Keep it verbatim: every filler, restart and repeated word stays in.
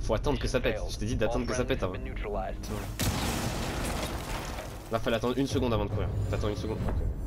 Faut attendre que ça pète. Je t'ai dit d'attendre que ça pète avant. Là, fallait attendre une seconde avant de courir. T'attends une seconde. Okay.